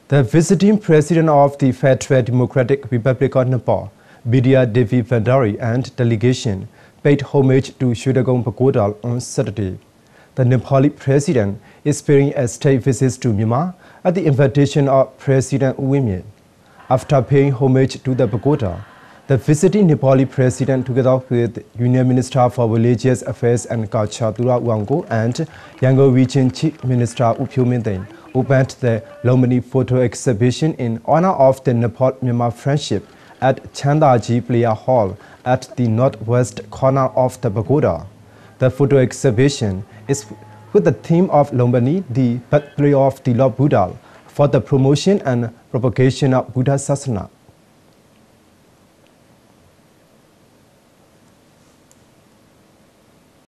The visiting president of the Federal Democratic Republic of Nepal, Bidya Devi Bhandari, and delegation paid homage to Shwedagon Pagoda on Saturday. The Nepali president is paying a state visit to Myanmar at the invitation of President Win Myint. After paying homage to the pagoda, the visiting Nepali president, together with Union Minister for Religious Affairs and Culture Tura Wango and Yangon Region Chief Minister U Phyo Min Thein, opened the Lomani photo exhibition in honor of the Nepal-Myanmar friendship at Chandaji Player Hall at the northwest corner of the pagoda. The photo exhibition is with the theme of Lomani, the birthplace of the Lord Buddha, for the promotion and propagation of Buddha Sasana.